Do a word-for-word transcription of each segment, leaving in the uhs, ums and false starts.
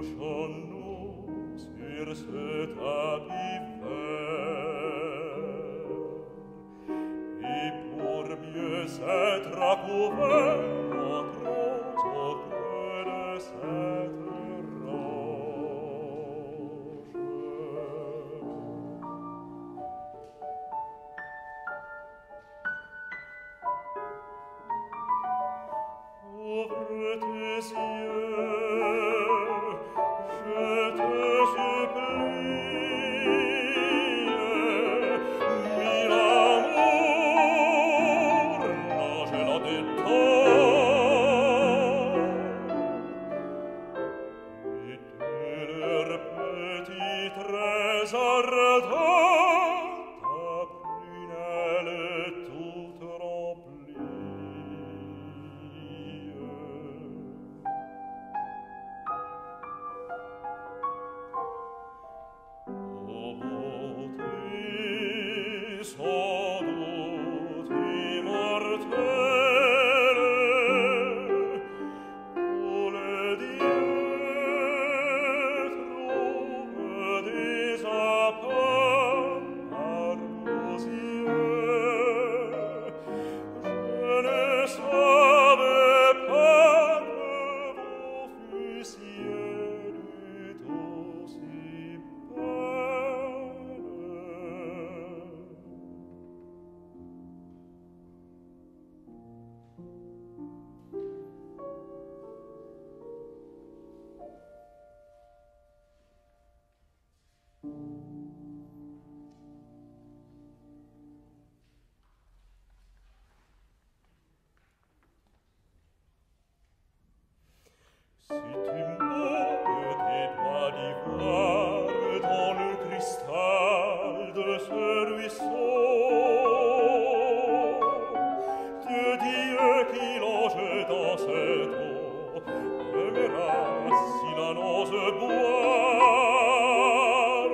couchons-nous sur ce tapis vert, et pour mieux être à couvert, entrons au creux de cette roche. Ouvre tes yeux, je te supplie, mille amours, l'angela des temps, et de leur petit trésor ardent, ta prunelle toute remplie. Ô beauté sans doute immortelle, où le Dieu trouve des apports à vos yeux, je ne savais pas que vous fussiez du aussi belle. Si tu mouilles tes doigts d'ivoire dans le cristal de ce ruisseau, Dieu, Dieu qui longe dans cette eau, aimera s'il en ose boire.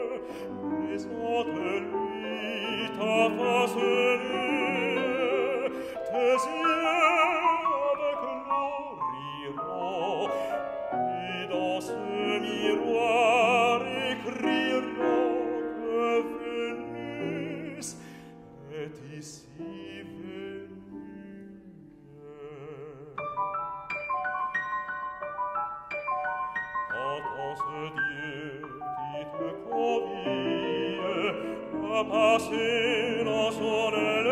Présente-lui ta face nue, tes yeux avec l'eau riront, et dans ce miroir écriront que Vénus est ici venue. Entends ce Dieu qui te convie à passer dans son aile